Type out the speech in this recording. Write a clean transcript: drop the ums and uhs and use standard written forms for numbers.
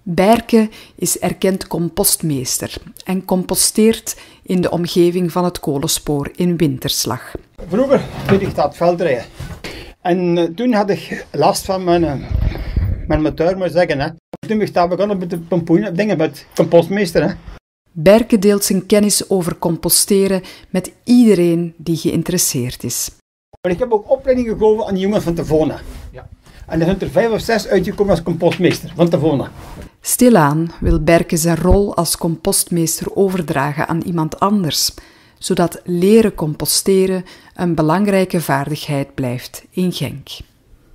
Berke is erkend compostmeester en composteert in de omgeving van het kolenspoor in Winterslag. Vroeger deed ik dat veldrijden. En toen had ik last van mijn motor, moet ik zeggen. Hè. Toen ben ik daar begonnen met de pompoen, dingen met compostmeester. Hè. Berke deelt zijn kennis over composteren met iedereen die geïnteresseerd is. Maar ik heb ook opleidingen gegeven aan die jongens van Tevona. Ja. En er zijn er 5 of 6 uitgekomen als compostmeester van Tevona. Stilaan wil Berke zijn rol als compostmeester overdragen aan iemand anders, zodat leren composteren een belangrijke vaardigheid blijft in Genk.